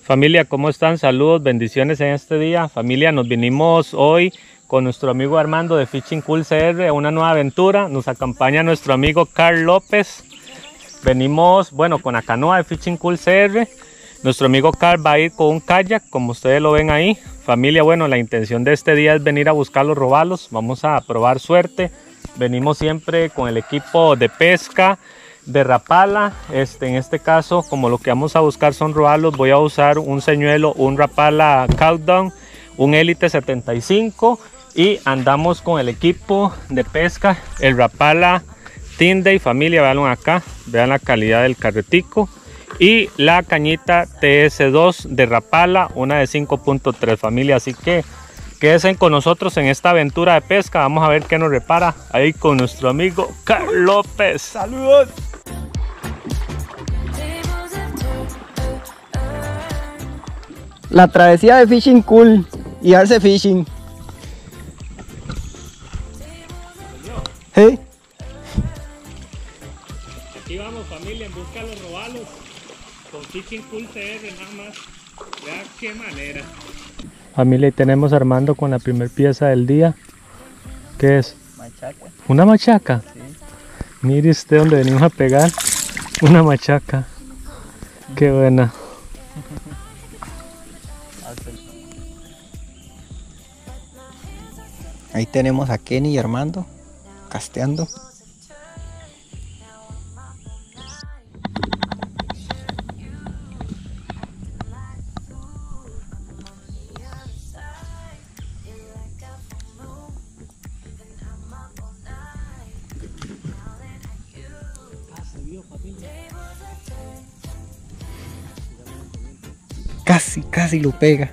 Familia, ¿cómo están? Saludos, bendiciones en este día. Familia, nos vinimos hoy con nuestro amigo Armando de Fishing Cool CR a una nueva aventura. Nos acompaña nuestro amigo Carl López. Venimos, bueno, con la canoa de Fishing Cool CR. Nuestro amigo Carl va a ir con un kayak, como ustedes lo ven ahí. Familia, bueno, la intención de este día es venir a buscar los robalos. Vamos a probar suerte. Venimos siempre con el equipo de pesca de Rapala. En este caso, como lo que vamos a buscar son robalos, voy a usar un señuelo, un Rapala Countdown, un Elite 75 y andamos con el equipo de pesca, el Rapala Tinday. Familia, veanlo acá, vean la calidad del carretico, y la cañita TS2 de Rapala, una de 5.3. familia, así que quédense con nosotros en esta aventura de pesca. Vamos a ver qué nos repara ahí con nuestro amigo Carl López. ¡Saludos! La travesía de Fishing Cool y Arce Fishing. ¿Eh? Aquí vamos, familia, en busca de los robalos con Fishing Cool CR nada más. Vean qué manera. Familia, y tenemos Armando con la primer pieza del día. ¿Qué es? Machaca. ¿Una machaca? Sí. Mire usted donde venimos a pegar. Una machaca. Qué buena. Ahí tenemos a Kenny y Armando casteando. Casi lo pega.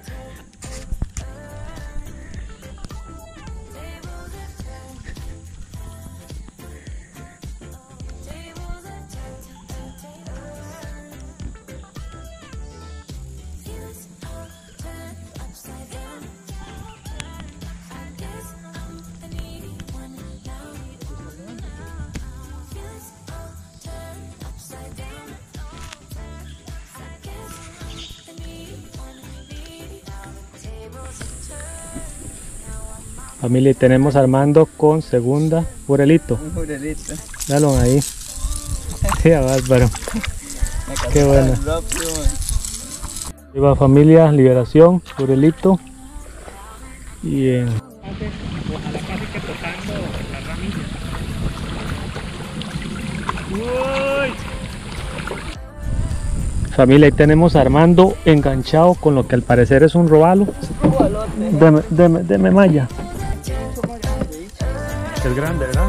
Familia, y tenemos Armando con segunda jurelito. Un jurelito. Dalo ahí. Sí, bárbaro. Qué buena. Ahí va, familia, liberación, jurelito. Y ojalá casi que tocando la ramilla. Familia, ahí tenemos a Armando enganchado con lo que al parecer es un robalo. Deme malla. Es grande, ¿verdad?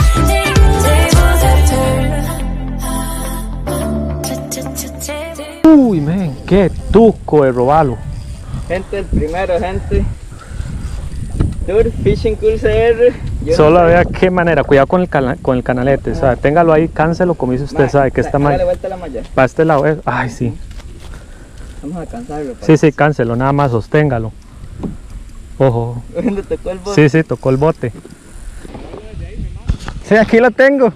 Uy, men, qué tuco de robalo. Gente, el primero, gente. Tour Fishing Cool CR. Solo vea qué manera, cuidado con el canalete, ¿sabe? Téngalo ahí, cáncelo como dice usted, ¿sabe? Que está mal. Dale vuelta la malla. Para este lado, ay, sí. Vamos a cansarlo. Sí, cáncelo, nada más, sosténgalo. Ojo. ¿Dónde tocó el bote? Sí, tocó el bote. Sí, aquí lo tengo.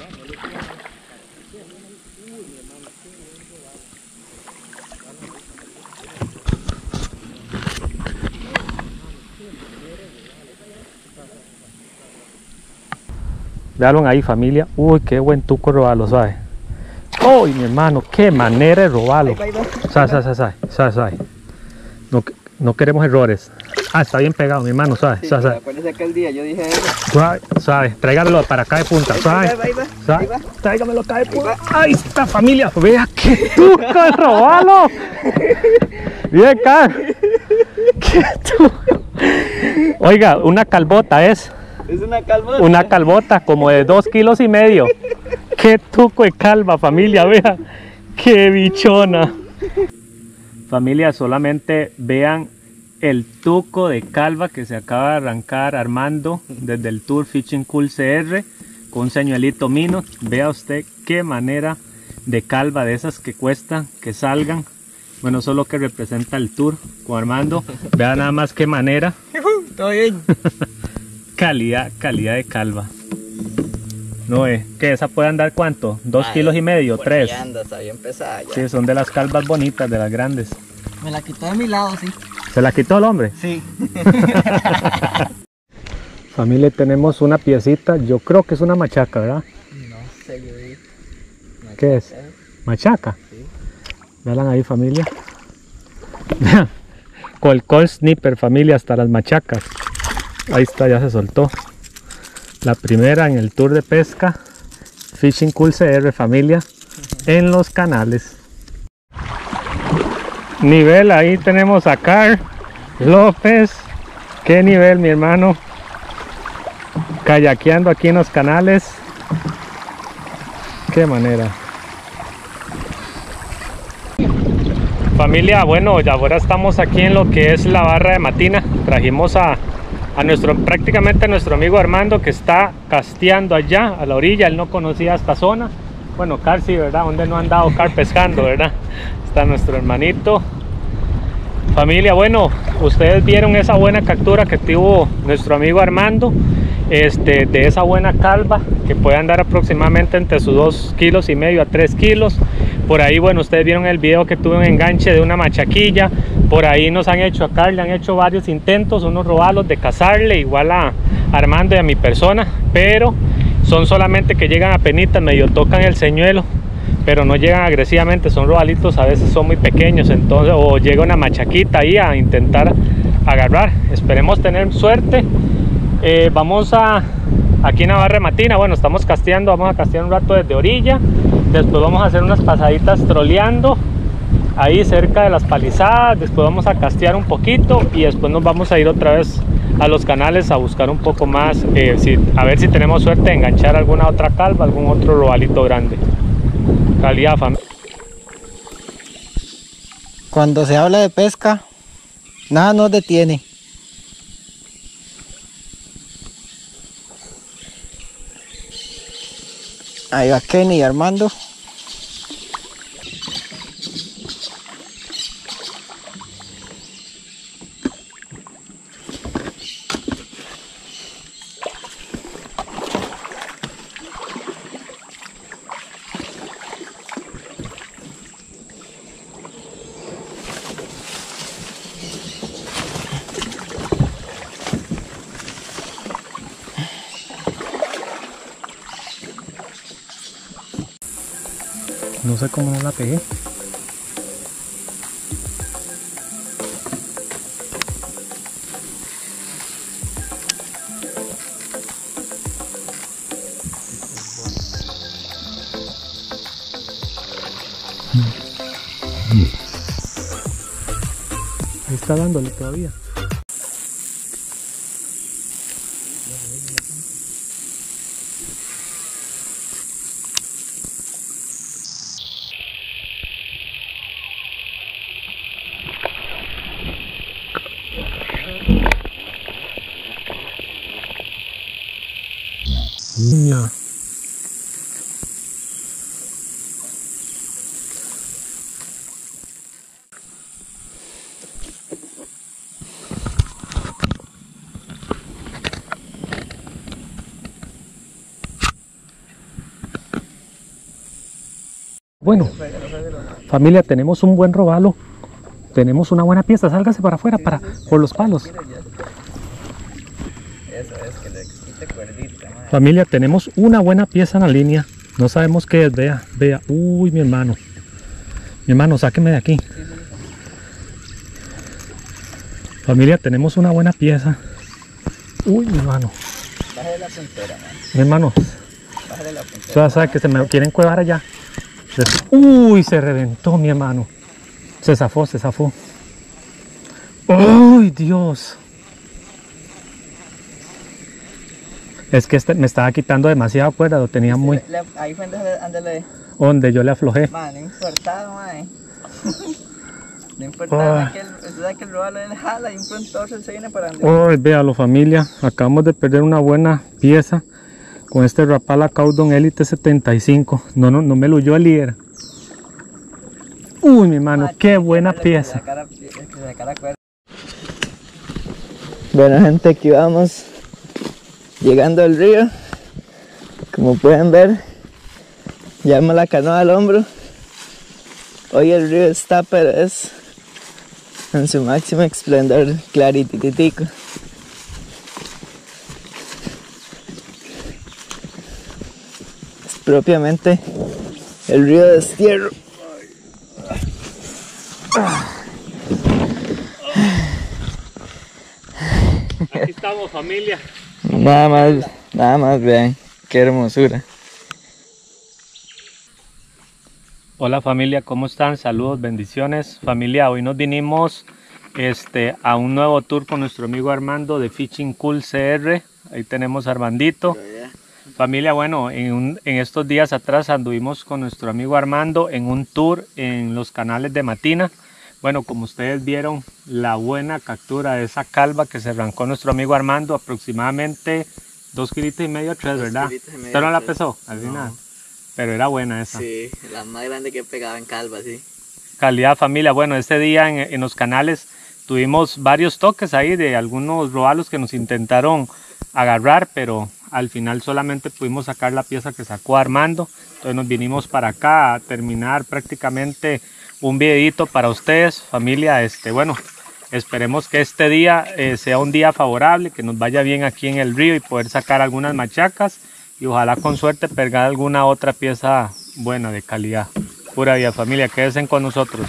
Veanlo ahí, familia. Uy, qué buen tuco robalo, ¿sabe? Uy, mi hermano, qué manera de robalo. ¿Sabe? No queremos errores. Ah, está bien pegado, mi hermano, ¿sabe? Sí, acuérdese aquel día yo dije eso. Suave, tráigamelo para acá de punta, ¿sabe? Ahí va. Tráigamelo acá de punta. Ahí está, familia. Vea qué tuco de robalo. Bien, Carl. Qué tuco. Oiga, una calbota es. Es una calbota. Una calbota como de 2,5 kilos. Qué tuco de calva, familia, vea. Qué bichona. Familia, solamente vean el tuco de calva que se acaba de arrancar Armando desde el Tour Fishing Cool CR con un señuelito Mino. Vea usted qué manera de calva de esas que cuesta que salgan. Bueno, eso es lo que representa el Tour con Armando. Vea nada más qué manera. Todo bien. calidad de calva. No, que esa puede andar ¿cuánto? ¿2,5 kilos? ¿3? Anda, está bien pesada ya. Sí, son de las calvas bonitas, de las grandes. Me la quitó de mi lado, sí. ¿Se la quitó el hombre? Sí. Familia, tenemos una piecita, yo creo que es una machaca, ¿verdad? No sé, yo vi. ¿Qué es? ¿Machaca? Sí. Vean ahí, familia. Vean, Colcol Sniper, familia, hasta las machacas. Ahí está, ya se soltó. La primera en el tour de pesca Fishing Cool CR, familia, en los canales. Nivel, ahí tenemos a Carl López. Qué nivel, mi hermano. Kayakeando aquí en los canales. Qué manera. Familia, bueno, ya ahora estamos aquí en lo que es la barra de Matina. Trajimos a prácticamente a nuestro amigo Armando, que está casteando allá a la orilla. Él no conocía esta zona. Bueno, Carl sí, ¿verdad? ¿Dónde no han dado Carl pescando, verdad? Está nuestro hermanito. Familia, bueno, ustedes vieron esa buena captura que tuvo nuestro amigo Armando, de esa buena calva que puede andar aproximadamente entre sus 2,5 kilos a 3 kilos. Por ahí, bueno, ustedes vieron el video que tuve un enganche de una machaquilla. Por ahí nos han hecho, a Carl le han hecho varios intentos, unos robalos de cazarle, igual a Armando y a mi persona, pero son solamente que llegan a penitas, medio tocan el señuelo, pero no llegan agresivamente, son robalitos, a veces son muy pequeños, entonces, o llega una machaquita ahí a intentar agarrar. Esperemos tener suerte. Vamos aquí en Navarra Matina, bueno, estamos casteando, vamos a castear un rato desde orilla, después vamos a hacer unas pasaditas troleando ahí cerca de las palizadas, después vamos a castear un poquito y después nos vamos a ir otra vez a los canales a buscar un poco más, a ver si tenemos suerte de enganchar alguna otra calva, algún otro robalito grande. Calidad, familia. Cuando se habla de pesca, nada nos detiene. Ahí va Kenny y Armando. No sé cómo no la pegué. Ahí está dándole todavía. Niña. Bueno, familia, tenemos un buen robalo, tenemos una buena pieza. Sálgase para afuera, por los palos. Familia, tenemos una buena pieza en la línea. No sabemos qué es, vea. Uy, mi hermano, sáqueme de aquí. Familia, tenemos una buena pieza. Uy, mi hermano. Bájale la puntera, man. Mi hermano, Bájale la puntera. ya sabe que se me quieren cuevar allá. Uy, se reventó, mi hermano. Se zafó. Uy, Dios. Es que me estaba quitando demasiada cuerda, lo tenía muy... Ahí fue donde yo le aflojé. Man, no importaba, man. No importaba, que el robalo él jala y un pronto se viene para donde... Uy, véalo, familia. Acabamos de perder una buena pieza con este Rapala Caudon Elite 75. No me lo huyó el líder. Uy, mi hermano, qué buena pieza. Bueno, gente, aquí vamos llegando al río. Como pueden ver, llevamos la canoa al hombro. Hoy el río está, pero es en su máximo esplendor clarititico. Es propiamente el río de Destierro. Aquí estamos, familia. Nada más, vean, qué hermosura. Hola familia, ¿cómo están? Saludos, bendiciones. Familia, hoy nos vinimos a un nuevo tour con nuestro amigo Armando de Fishing Cool CR. Ahí tenemos a Armandito. Familia, bueno, en estos días atrás anduvimos con nuestro amigo Armando en un tour en los canales de Matina. Bueno, como ustedes vieron, la buena captura de esa calva que se arrancó nuestro amigo Armando, aproximadamente 2,5 kilos, 3, ¿verdad? ¿Usted no la pesó al final? Pero era buena esa. Sí, la más grande que he pegado en calva, sí. Calidad, familia. Bueno, este día en los canales tuvimos varios toques ahí de algunos robalos que nos intentaron agarrar, pero al final solamente pudimos sacar la pieza que sacó Armando. Entonces nos vinimos para acá a terminar prácticamente un videito para ustedes, familia. Bueno, esperemos que este día sea un día favorable, que nos vaya bien aquí en el río y poder sacar algunas machacas y ojalá con suerte pegar alguna otra pieza buena de calidad. Pura vida, familia, quédense con nosotros.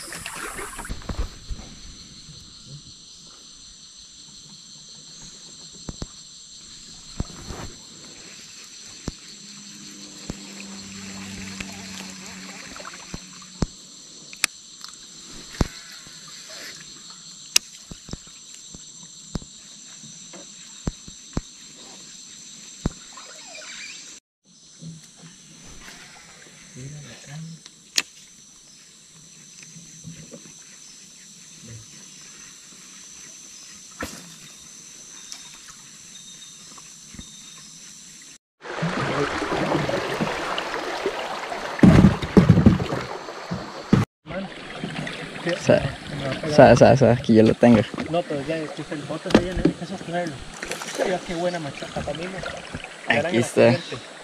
Aquí yo lo tengo. No, pero ya es que el bote se viene, hay que sostenerlo. Mira qué buena machaca, familia. Aquí está.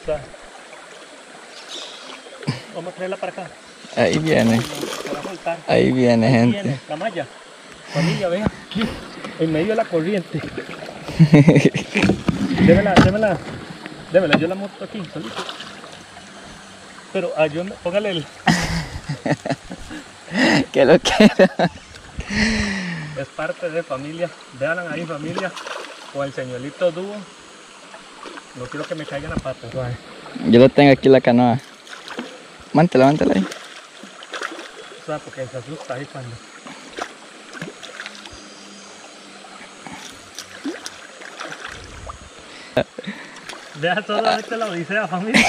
Vamos a traerla para acá. Ahí viene. Ahí viene, gente. Viene la malla. Familia, vea, aquí, en medio de la corriente. Démela, yo la monto aquí, solito. Pero póngale el... Que lo quiera. Es parte de familia. Vean ahí, familia, con el señuelito dúo. No quiero que me caigan las patas. Yo lo tengo aquí en la canoa. Mántela ahí. O sea, porque se asusta ahí cuando... Deja solamente la odisea, familia.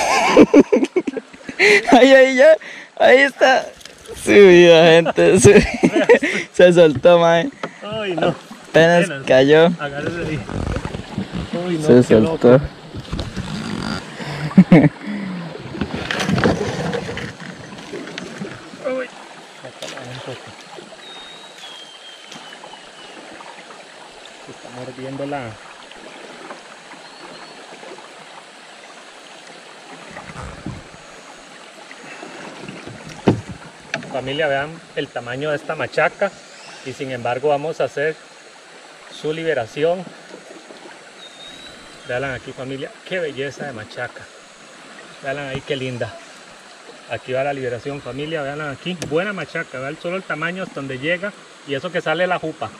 Ahí está. Subida, gente. Se soltó, mae. Ay, no. Apenas cayó. Agárrese ahí. Uy, no, se soltó. Loco. Uy. Se está mordiendo la... Familia, vean el tamaño de esta machaca y sin embargo vamos a hacer su liberación. Vean aquí, familia, qué belleza de machaca. Vean ahí qué linda. Aquí va la liberación, familia, vean aquí, buena machaca, vean solo el tamaño hasta donde llega y eso que sale la jupa.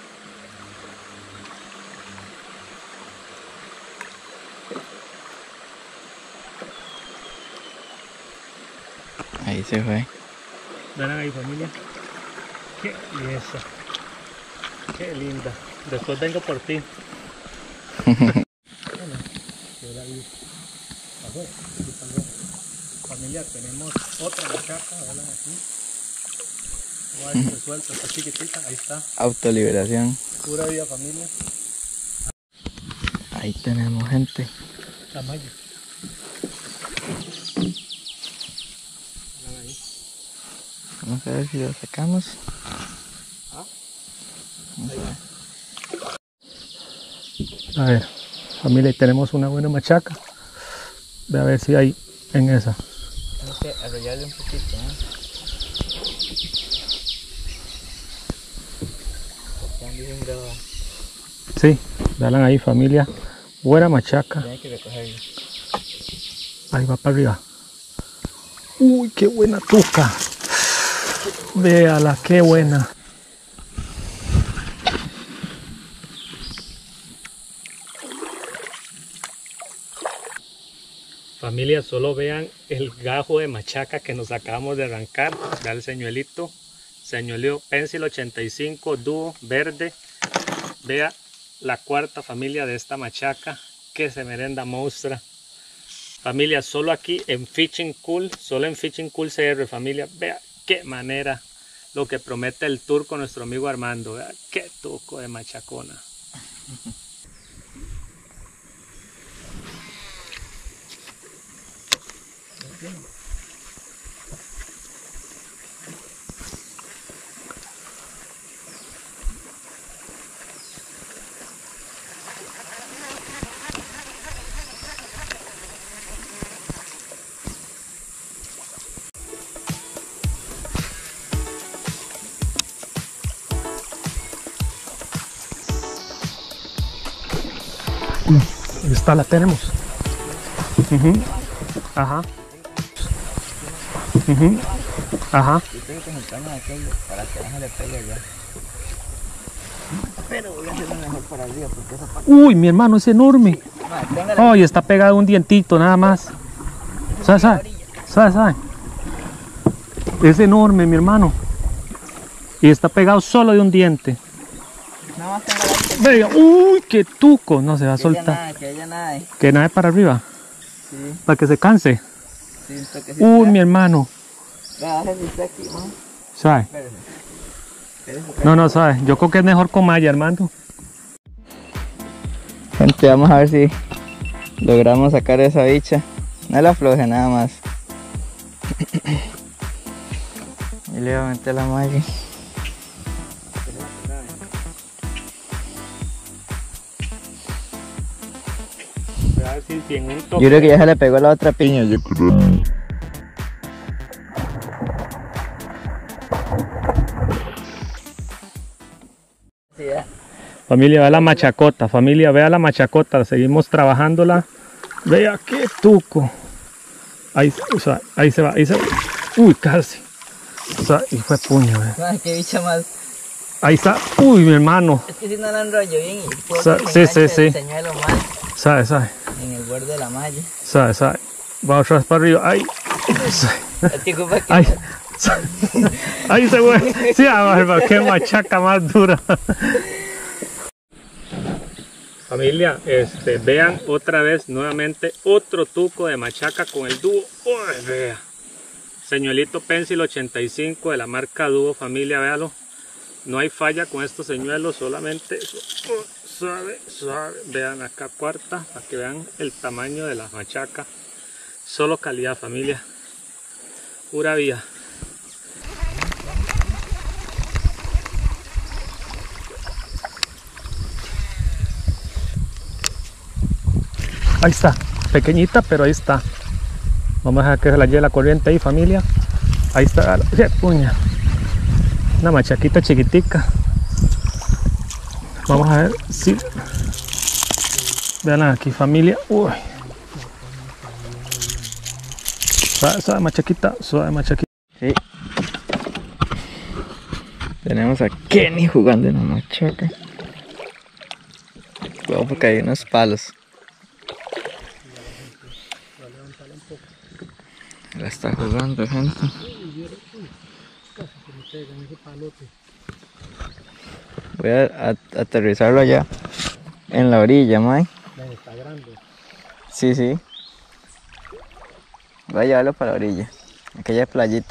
Ahí se fue. Vean ahí, familia, qué belleza, qué linda. Después vengo por ti. Familia, tenemos otra machaca, vean aquí. Guay, se suelta, está chiquitita, ahí está. Autoliberación. Pura vida, familia. Ahí tenemos, gente. Tamaño. Vamos a ver si lo sacamos. A ver, familia, tenemos una buena machaca. Ve a ver si hay en esa. Tengo que arrollarle un poquito, ¿eh? Bien brava. Sí, vean ahí familia. Buena machaca. Tiene que recogerlo. Ahí va para arriba. Uy, qué buena tuca. Véala, qué buena. Familia, solo vean el gajo de machaca que nos acabamos de arrancar. Vean el señuelito. Señuelo Pencil 85 dúo verde. Vea la cuarta familia de esta machaca. Que se merenda monstrua. Familia, solo aquí en Fishing Cool. Solo en Fishing Cool CR, familia. Vea qué manera lo que promete el tour con nuestro amigo Armando. Vea qué tuco de machacona. Esta la tenemos. Ajá. Ajá. Yo tengo que juntarme aquello para que no se le pegue ya. Pero voy a hacerlo mejor para arriba porque esa parte... Uy, mi hermano es enorme. Ay, está pegado un dientito nada más. ¿Sabe? Es enorme, mi hermano. Y está pegado solo de un diente. Nada más tengo la... Venga, uy, qué tuco. No se va a soltar. Que haya nada. Que nade para arriba. Sí. Para que se canse. Sí, un toque. Uy, mi hermano. Bájale si está aquí, ¿no? ¿Sabe? Espérese. No, sabe. Yo creo que es mejor con malla, Armando. Gente, vamos a ver si logramos sacar esa bicha. No la afloje nada más. Y le voy a meter la malla. Yo creo que ya se le pegó la otra piña. Yo creo. Sí, ya. Familia, vea la machacota. Familia, vea la machacota. Seguimos trabajándola. Vea qué tuco. Ahí se va. Uy, casi. Y fue puño. Ay, qué bicha más. Ahí está. Uy, mi hermano. Es que si no la enrollo bien y puedo Sí. el señuelo mal Sabe. en el borde de la malla. Sabe. Va otra vez para arriba. Ahí. Ahí se fue. Sí, barba, qué machaca más dura. Familia, vean otra vez nuevamente otro tuco de machaca con el dúo. Uy, vea. Señuelito Pencil 85 de la marca Dúo, familia, véalo. No hay falla con estos señuelos, solamente suave. Vean acá cuarta, para que vean el tamaño de la machaca. Solo calidad, familia. Pura vida. Ahí está, pequeñita, pero ahí está. Vamos a dejar que se la lleve la corriente ahí, familia. Ahí está, puña. Una machaquita chiquitica. Vamos a ver si... Vean aquí, familia. Uy. Suave machaquita. Sí. Tenemos a Kenny jugando en la machaca. Cuidado porque hay unos palos. La está jugando, gente. Voy a aterrizarlo allá en la orilla, Mike. Está grande. Sí. Voy a llevarlo para la orilla, aquella playita.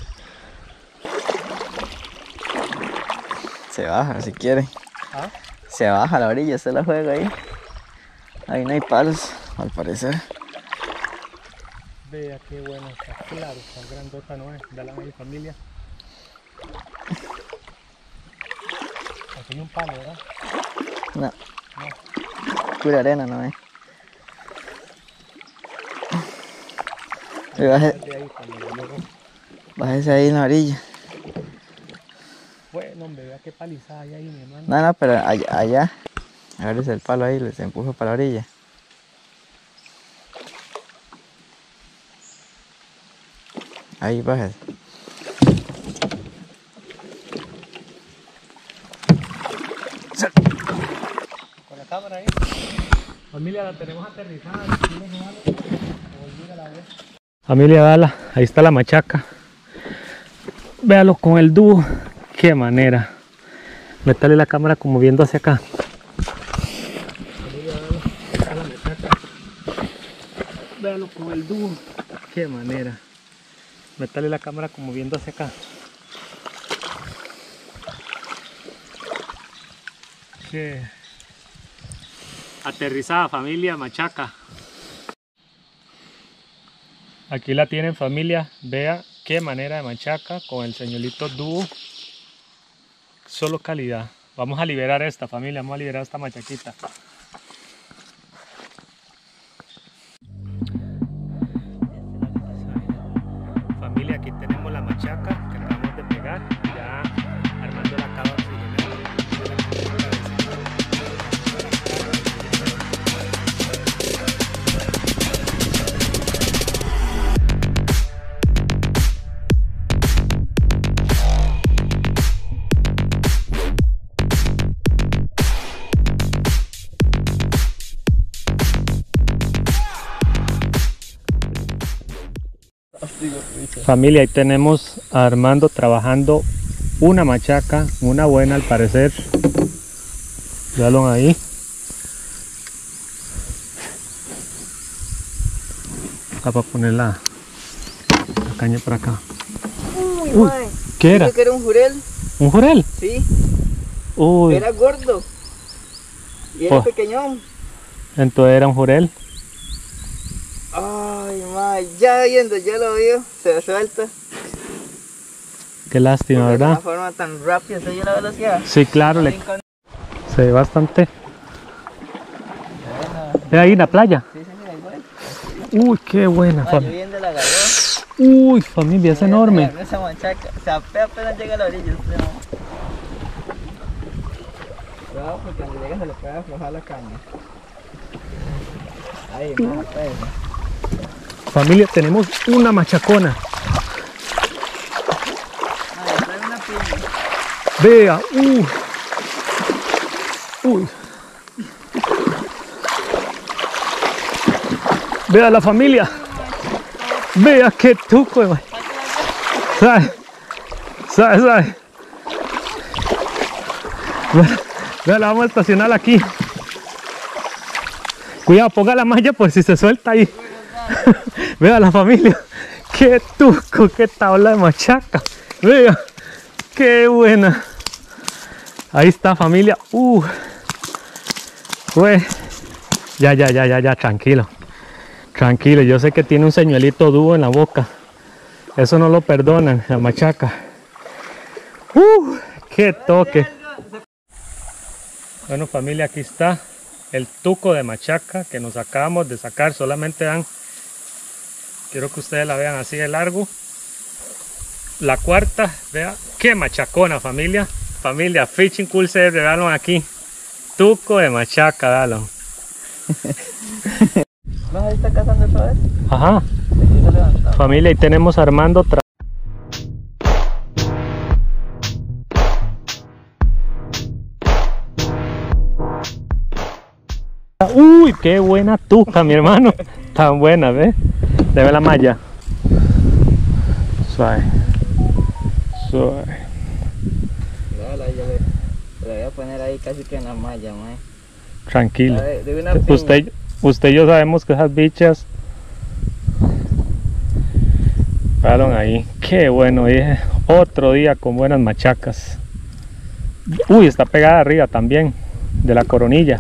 Se baja si quiere. ¿Ah? Se baja a la orilla, se la juega ahí. Ahí no hay palos, al parecer. Vea qué bueno, está claro, está grandota, ¿no es? Dale a mi familia. Aquí hay un palo, ¿verdad? No. Pura arena, ¿no es? Bájese ahí en la orilla. Bueno, No, hombre, vea qué palizada hay ahí, mi hermano. No, pero allá. Agarres el palo ahí, les empujo para la orilla. Ahí, bajas. Con la cámara ahí. Familia, la tenemos aterrizada. Familia, dala. Ahí está la machaca. Véalo con el dúo. Qué manera. Métale la cámara como viendo hacia acá. Familia, dala. Ahí está la machaca. Véalo con el dúo. Qué manera. Métale la cámara como viendo hacia acá. Qué aterrizada, familia, machaca. Aquí la tienen, familia. Vea qué manera de machaca con el señuelito dúo. Solo calidad. Vamos a liberar esta, familia. Vamos a liberar esta machaquita. Familia, aquí tenemos la machaca que acabamos de pegar. Ya Armando la acaba de oxigenar. Familia, ahí tenemos a Armando trabajando una machaca, una buena al parecer. Véalo ahí. Acá para poner la caña para acá. Uy, ¿qué era? Yo que era un jurel. ¿Un jurel? Sí. Uy. Era gordo. Y era pequeñón. Entonces era un jurel. Ay, madre, ya viendo, ya lo veo, se suelta. Qué lástima, porque ¿verdad? de una forma tan rápida, ¿se oye la velocidad? Sí, claro, se ve bastante. ¿Es ahí en la playa? Sí, señor, igual. Uy, qué buena, familia. Lloviendo la agarró. Uy, familia, es enorme. Esa machaca, o sea, apenas llega a la orilla. Cuidado porque cuando llega se le puede aflojar la caña. Ahí, más pues. Familia, tenemos una machacona. Trae una piña. Vea, uy. Vea la familia. Vea qué tuco. ¿Sabe? Vea, la vamos a estacionar aquí. Cuidado, ponga la malla por si se suelta ahí. Vea la familia. Qué tuco, qué tabla de machaca. Vea, qué buena. Ahí está, familia. Ya, tranquilo. Tranquilo, yo sé que tiene un señuelito dúo en la boca. Eso no lo perdonan, la machaca. Qué toque. Bueno, familia, aquí está el tuco de machaca que nos acabamos de sacar. Solamente dan, quiero que ustedes la vean así de largo. La cuarta, vea qué machacona, familia. Familia, Fishing Cool CR, veanlo aquí. Tuco de machaca, dalo. ¿No ahí está cazando otra vez? Ajá. Familia, ahí tenemos a Armando. Uy, qué buena tuca, mi hermano. Tan buena, ¿ves? Debe la malla. Suave. La voy a poner ahí casi que en la malla, mae. Tranquilo. De una Usted y yo sabemos que esas bichas. Vean ahí. Qué bueno, es otro día con buenas machacas. Uy, está pegada arriba también, de la coronilla.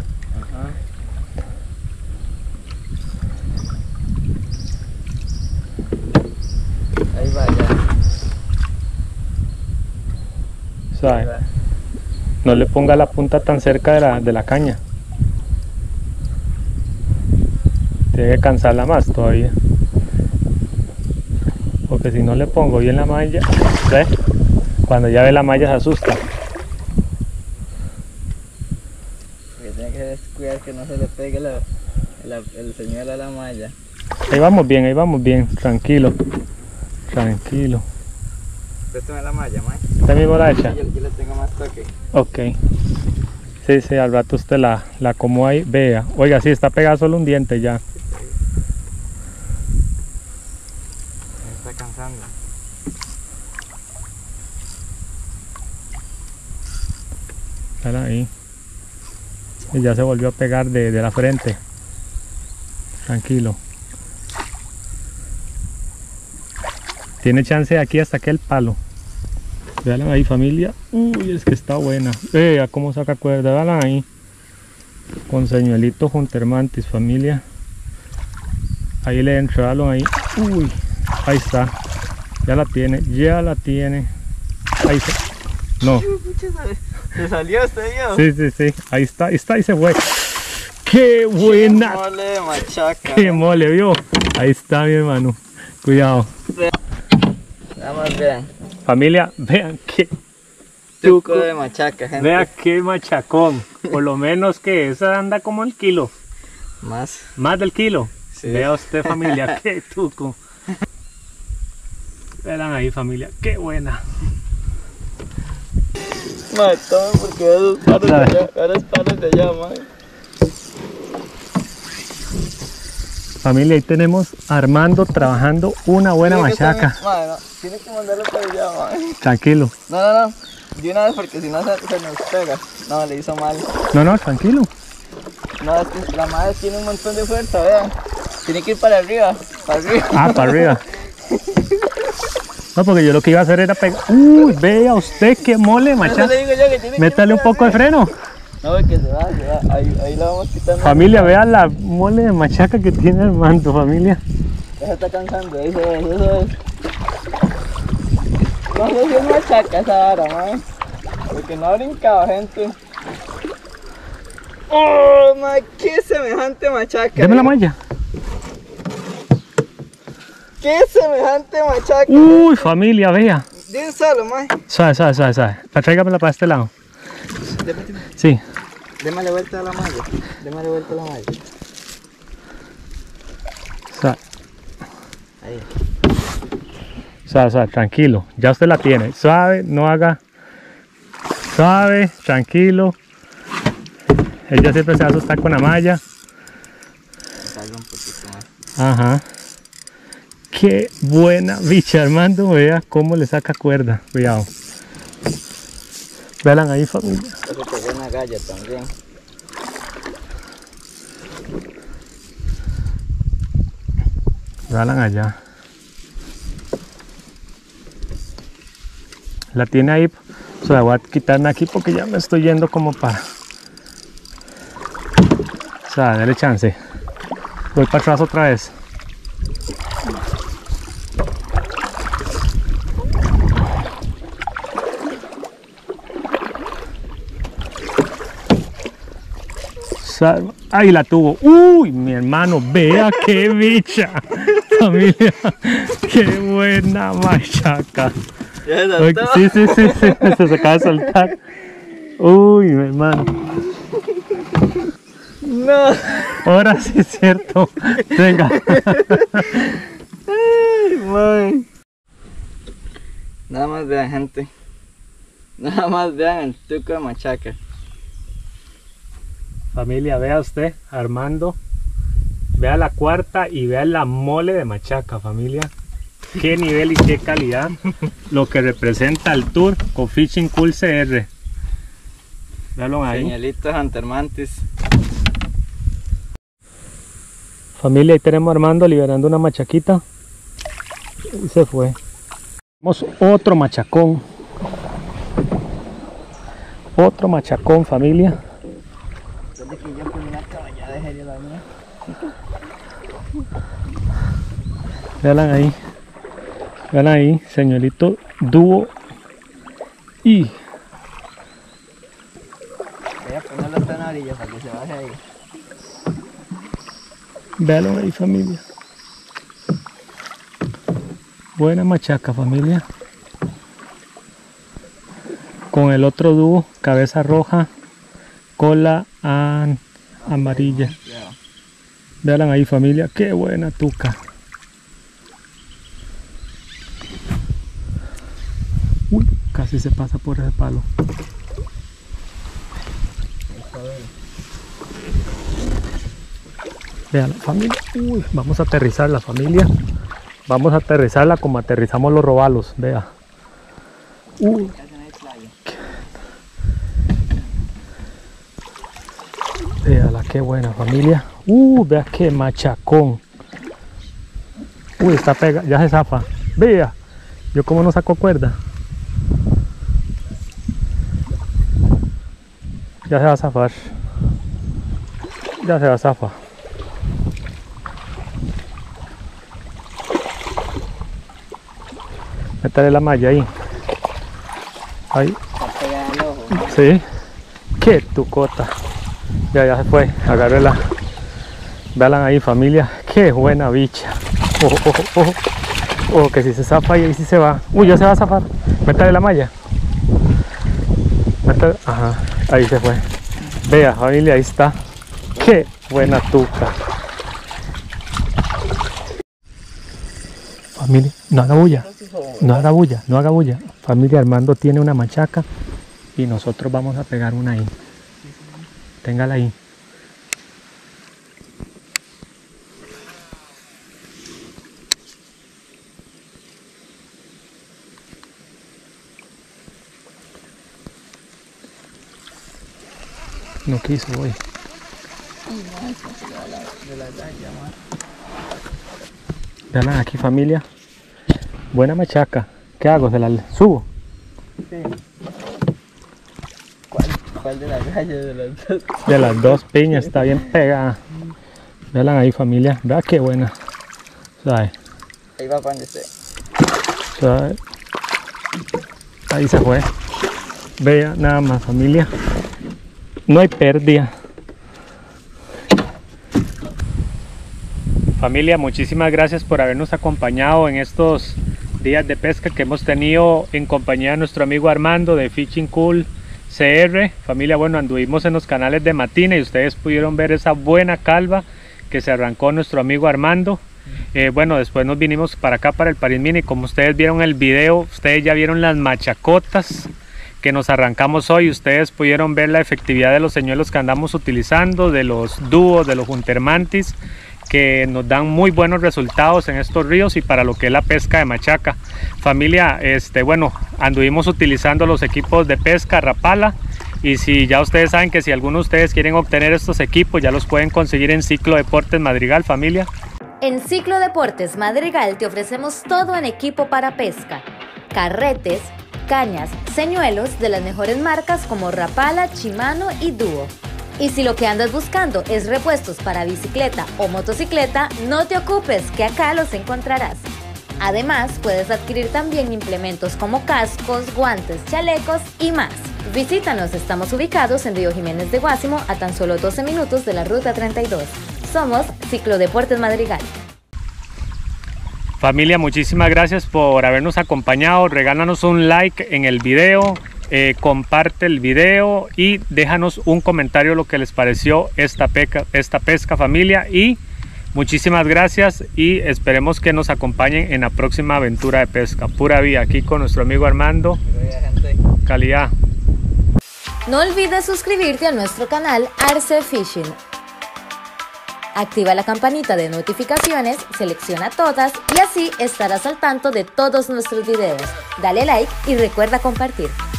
Ahí va, ya. ¿Sabe? No le ponga la punta tan cerca de la caña. Tiene que cansarla más todavía. Porque si no le pongo bien la malla, ¿ve? Cuando ya ve la malla se asusta. tiene que cuidar que no se le pegue el señuelo a la malla. Ahí vamos bien, tranquilo. Tranquilo. Préstame la malla, Mike. ¿Está mi borracha? Yo le tengo más toque. Ok. Sí, al rato usted la acomoda ahí. Vea. Oiga, sí, está pegado solo un diente ya. Me está cansando. Espera ahí. Y ya se volvió a pegar de la frente. Tranquilo. Tiene chance de aquí hasta aquel palo. Vean ahí, familia. Uy, es que está buena. Vea cómo saca cuerda. Vean ahí. Con señuelito juntermantis, familia. Ahí le entraron ahí. Uy, ahí está. Ya la tiene. Ahí se... No. ¿Se salió usted, Sí. Ahí está y se fue. ¡Qué buena! ¡Qué mole de machaca! ¡Qué mole, vio! Ahí está, mi hermano. Cuidado. Nada más vean. Familia, vean qué Tuco de machaca, gente. Vean qué machacón. Por lo menos que esa anda como el kilo. Más. Más del kilo. Sí. Vea usted, familia, qué tuco. Vean ahí, familia, qué buena. Madre, tome porque esos palos de allá, esos palos de allá, madre. Familia, ahí tenemos a Armando trabajando una buena machaca. Madre, no, tiene que mandarlo para allá, madre. Tranquilo. No. De una vez porque si no se nos pega. No, le hizo mal. No, tranquilo. No, es que la madre tiene un montón de fuerza, vean. Tiene que ir para arriba, Ah, para arriba. No, porque yo lo que iba a hacer era pegar. Uy, vea usted qué mole, machaca. Eso le digo yo que tiene que Métale ir un poco de para freno. arriba. No, que se va. Ahí la vamos quitando. Familia, vea la mole de machaca que tiene Armando, familia. Ya se está cansando, eso es. No sé si es machaca esa vara, madre. Porque no ha brincado, gente. ¡Oh, madre! ¡Qué semejante machaca! Deme la malla. ¡Qué semejante machaca! Uy, familia, vea. De un solo, madre. Suave. Tráigamela para este lado. Sí. Démale vuelta a la malla. Suave. Ahí. Suave, tranquilo. Ya usted la tiene. Suave, no haga. Suave, tranquilo. Ella siempre se va a asustar con la malla. Salga un poquito más. Ajá. Qué buena bicha, Armando. Vea cómo le saca cuerda. Cuidado. Vean ahí, familia. Eso pegó una galla también. Vean allá. La tiene ahí. O sea, voy a quitarme aquí porque ya me estoy yendo como para. O sea, dale chance. Voy para atrás otra vez. Ahí la tuvo. Uy, mi hermano, vea qué bicha. Familia, qué buena machaca. ¿Ya se saltó? Sí, se acaba de soltar. Uy, mi hermano. No. Ahora sí es cierto. Venga. Ay, man. Nada más vean, gente. Nada más vean el tuco de machaca. Familia, vea usted, Armando. Vea la cuarta y vea la mole de machaca, familia. Qué nivel y qué calidad. Lo que representa el tour con Fishing Cool CR. Véalo ahí. Señalitos Huntermantis. Familia, ahí tenemos a Armando liberando una machaquita. Y se fue. Tenemos otro machacón. Otro machacón, familia. Desde que yo con una caballada de serio la mía. Vean ahí, señorito dúo. Y Voy a ponerlo hasta en la orilla para que se baje ahí. véanlo ahí, familia. Buena machaca, familia. Con el otro dúo, cabeza roja, cola amarilla. Vean ahí, familia, qué buena tuca. Uy, casi se pasa por ese palo. Vean la familia. Uy, vamos a aterrizar la familia. Vamos a aterrizarla como aterrizamos los robalos. Vea. Véala, qué buena familia. Vea qué machacón. Uy, está pega, ya se zafa. Vea, yo como no saco cuerda. Ya se va a zafar. Ya se va a zafar. Métale la malla ahí. Ahí. Sí. Qué tucota. Ya se fue. Agárrela. Vean ahí, familia. Qué buena bicha. Ojo, que si se zafa y ahí sí se va. Uy, ya se va a zafar. Métale la malla. Métale. Ajá. Ahí se fue. Vea, familia, ahí está. Qué buena tuca. Familia, no haga bulla. No haga bulla, no haga bulla. Familia, Armando tiene una machaca y nosotros vamos a pegar una ahí. Téngala ahí. No quiso hoy. Vean aquí, familia. Buena machaca. ¿Qué hago? ¿Se la subo? Sí. ¿Cuál de las gallas de las dos? De las dos piñas, está bien pegada. Vean ahí, familia. Vea qué buena. ¿Sabe? Ahí va cuando esté. ¿Sabe? Ahí se fue. Vea nada más, familia. No hay pérdida. Familia, muchísimas gracias por habernos acompañado en estos días de pesca que hemos tenido en compañía de nuestro amigo Armando de Fishing Cool CR. Familia, bueno, anduvimos en los canales de Matina y ustedes pudieron ver esa buena calva que se arrancó nuestro amigo Armando. Bueno, después nos vinimos para acá, para el París Mini. Como ustedes vieron el video, ustedes ya vieron las machacotas que nos arrancamos hoy. Ustedes pudieron ver la efectividad de los señuelos que andamos utilizando, de los dúos, de los Huntermantis, que nos dan muy buenos resultados en estos ríos y para lo que es la pesca de machaca. Familia, bueno, anduvimos utilizando los equipos de pesca Rapala, y si ya ustedes saben que si alguno de ustedes quieren obtener estos equipos, ya los pueden conseguir en Ciclo Deportes Madrigal, familia. En Ciclo Deportes Madrigal te ofrecemos todo en equipo para pesca: carretes, cañas, señuelos de las mejores marcas como Rapala, Shimano y Duo. Y si lo que andas buscando es repuestos para bicicleta o motocicleta, no te ocupes, que acá los encontrarás. Además, puedes adquirir también implementos como cascos, guantes, chalecos y más. Visítanos, estamos ubicados en Río Jiménez de Guásimo, a tan solo 12 minutos de la Ruta 32. Somos Ciclo Deportes Madrigal. Familia, muchísimas gracias por habernos acompañado. Regálanos un like en el video. Comparte el video y déjanos un comentario lo que les pareció esta pesca, familia, y muchísimas gracias y esperemos que nos acompañen en la próxima aventura de pesca. Pura vida, aquí con nuestro amigo Armando. Calidad. No olvides suscribirte a nuestro canal Arce Fishing. Activa la campanita de notificaciones, selecciona todas y así estarás al tanto de todos nuestros videos. Dale like y recuerda compartir.